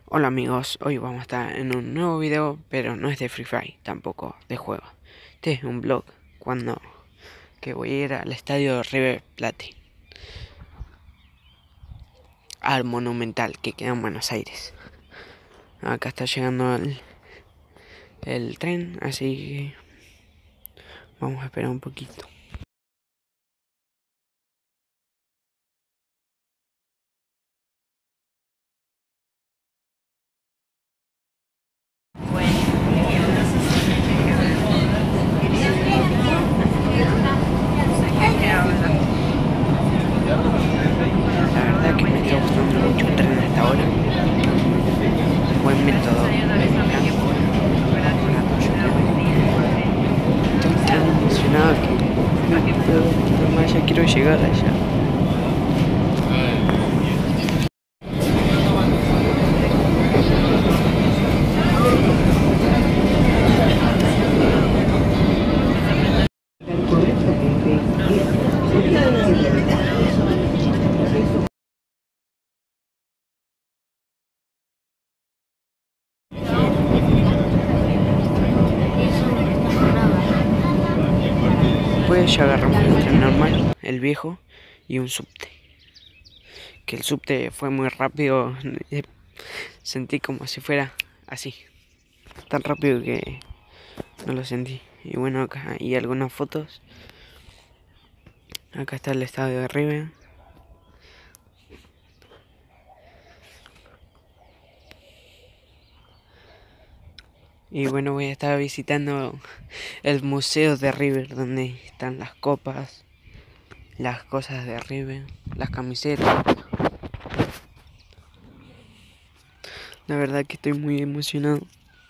Hola amigos, hoy vamos a estar en un nuevo video, pero no es de Free Fire, tampoco de juego. Este es un vlog cuando que voy a ir al estadio River Plate, al Monumental que queda en Buenos Aires. Acá está llegando el tren, así que vamos a esperar un poquito. La verdad que me está gustando mucho el tren hasta ahora. Buen método de viajar. Estoy tan emocionado que no puedo ver más, ya quiero llegar allá. Pues ya agarramos el tren normal, el viejo, y un subte. Que el subte fue muy rápido, sentí como si fuera así, tan rápido que no lo sentí. Y bueno, acá hay algunas fotos. Acá está el estadio de River. Y bueno, voy a estar visitando el museo de River, donde están las copas, las cosas de River, las camisetas. La verdad que estoy muy emocionado.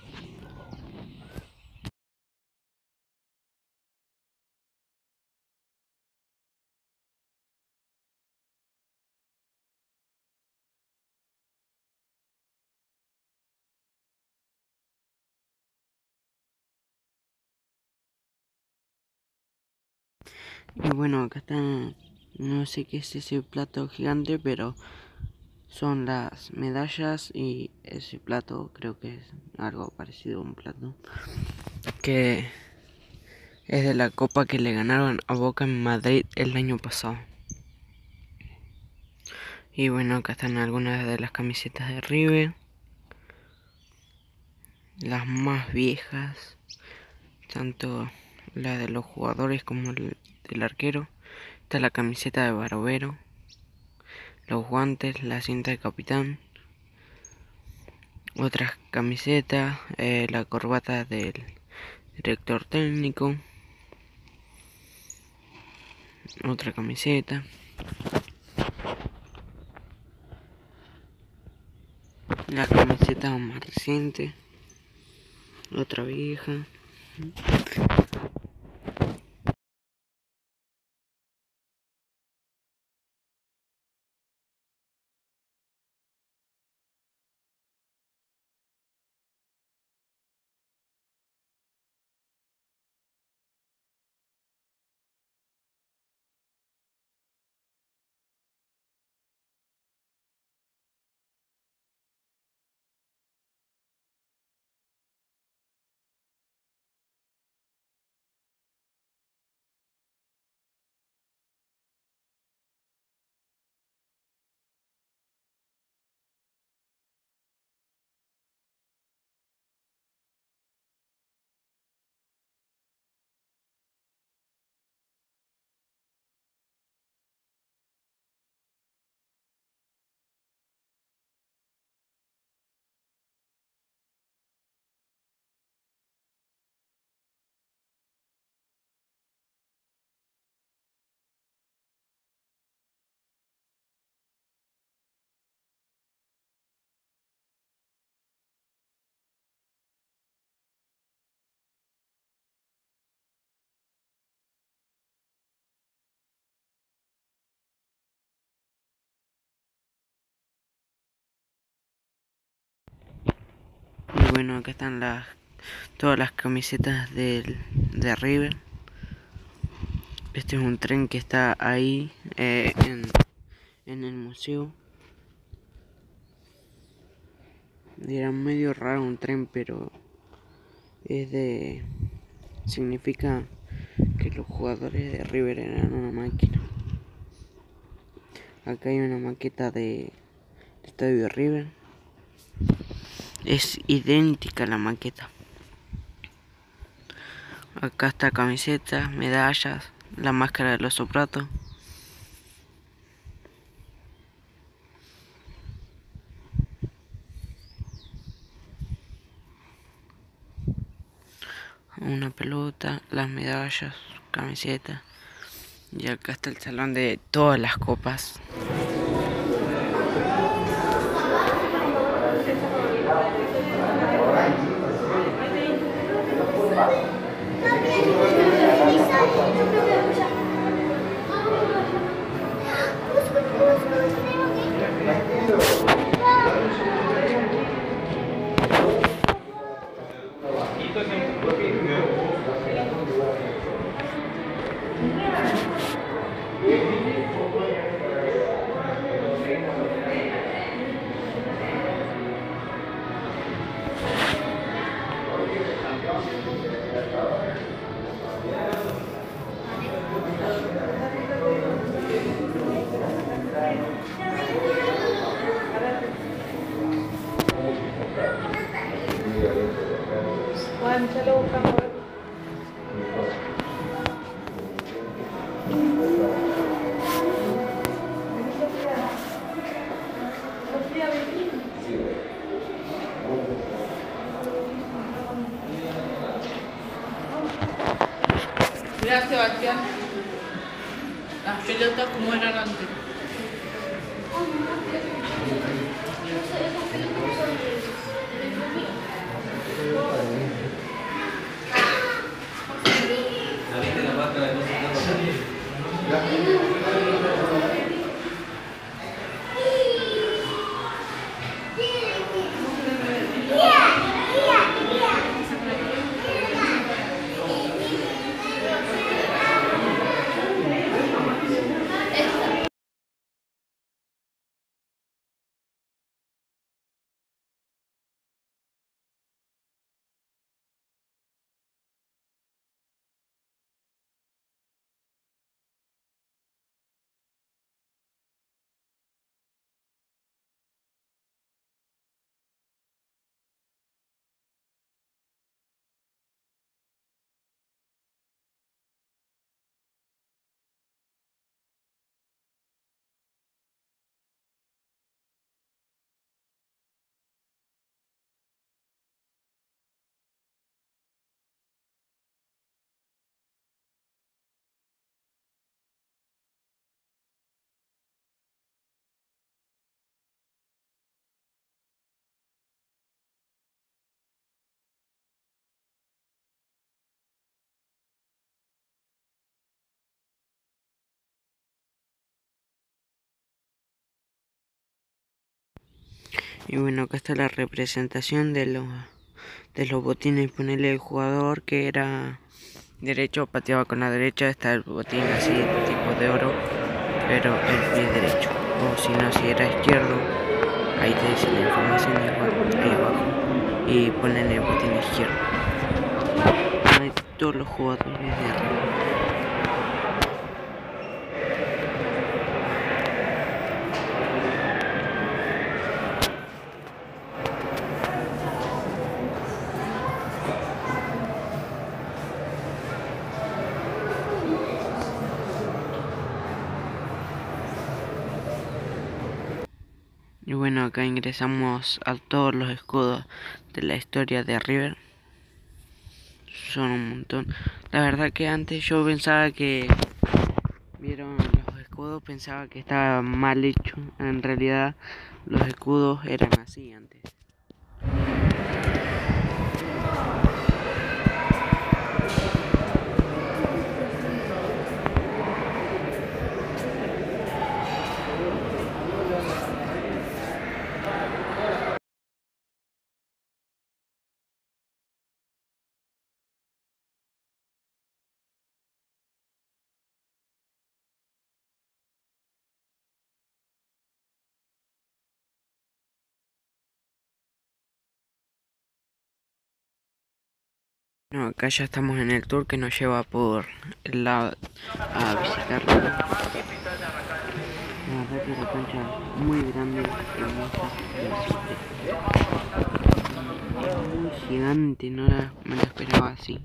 Y bueno, acá está, no sé qué es ese plato gigante, pero son las medallas y ese plato creo que es algo parecido a un plato que es de la copa que le ganaron a Boca en Madrid el año pasado. Y bueno, acá están algunas de las camisetas de River, las más viejas, tanto la de los jugadores como del arquero. Está la camiseta de Barovero, los guantes, la cinta de capitán, otras camisetas, la corbata del director técnico, otra camiseta, la camiseta más reciente, otra vieja. Y bueno, acá están todas las camisetas de River. Este es un tren que está ahí en el museo. Era medio raro un tren, pero significa que los jugadores de River eran una máquina. Acá hay una maqueta del estadio de River. Es idéntica a la maqueta. Acá está camisetas, medallas, la máscara de los Soprato. Una pelota, las medallas, camisetas. Y acá está el salón de todas las copas. Mira, Sebastián, las pelotas como eran antes. Y bueno, acá está la representación de los botines. Ponerle el jugador que era derecho, pateaba con la derecha. Está el botín así, tipo de oro, pero el pie derecho. O si no, si era izquierdo, ahí te dice la información igual, ahí abajo. Y ponen el botín izquierdo. Hay todos los jugadores de arriba. Y bueno, acá ingresamos a todos los escudos de la historia de River. Son un montón. La verdad que antes yo pensaba que vieron los escudos, pensaba que estaba mal hecho. En realidad los escudos eran así antes. No, acá ya estamos en el tour que nos lleva por el lado a visitar la verdad que la cancha muy grande, hermosa, muy gigante, me la esperaba así.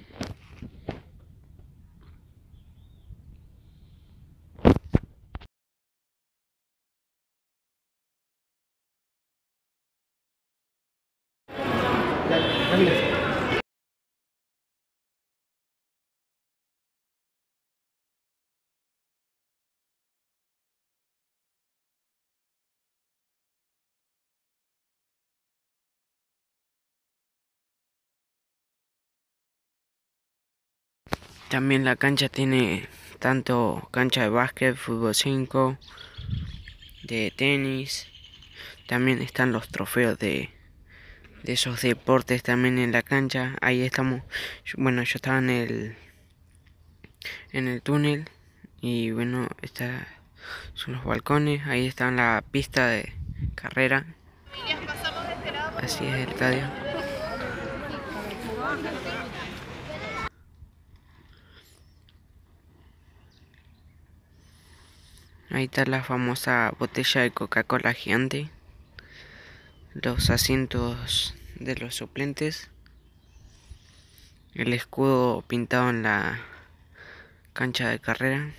También la cancha tiene tanto cancha de básquet, fútbol 5, de tenis. También están los trofeos de esos deportes también en la cancha. Ahí estamos. Bueno, yo estaba en el túnel. Y bueno, son los balcones. Ahí está la pista de carrera. Así es el estadio. Ahí está la famosa botella de Coca-Cola gigante. Los asientos de los suplentes. El escudo pintado en la cancha de carrera.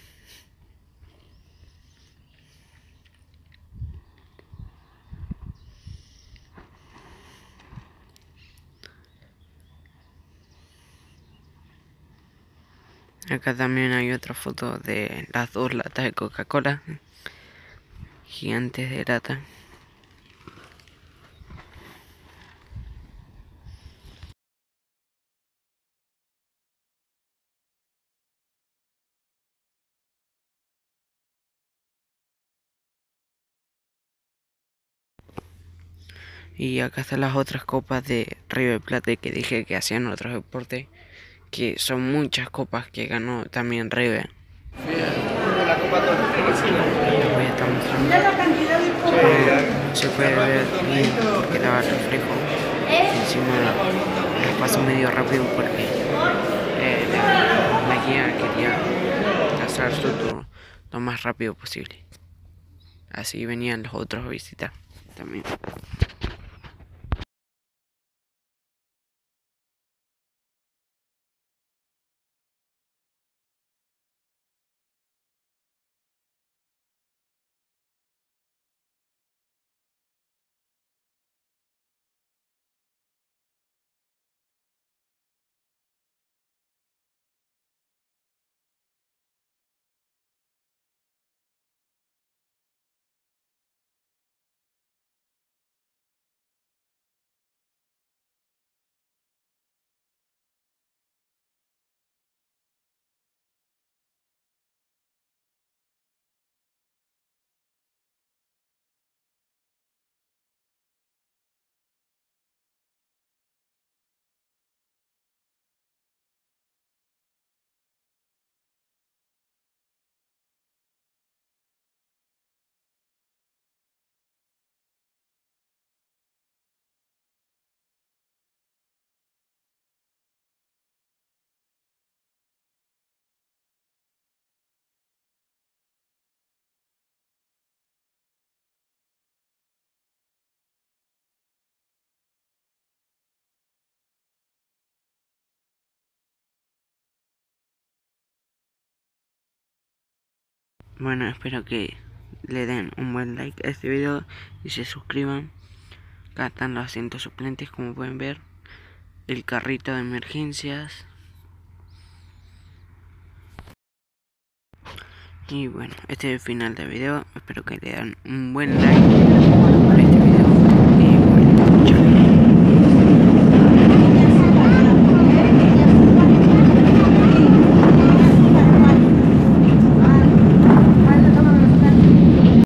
Acá también hay otra foto de las dos latas de Coca-Cola. Gigantes de lata. Y acá están las otras copas de River Plate que dije que hacían otros deportes. Que son muchas copas que ganó también River. Voy a estar mostrando. Se puede ver bien porque daba el reflejo. Encima los paso medio rápido porque la guía quería hacer su tour lo más rápido posible. Así venían los otros a visitar también. Bueno, espero que le den un buen like a este video y se suscriban. Acá están los asientos suplentes, como pueden ver. El carrito de emergencias. Y bueno, este es el final del video. Espero que le den un buen like.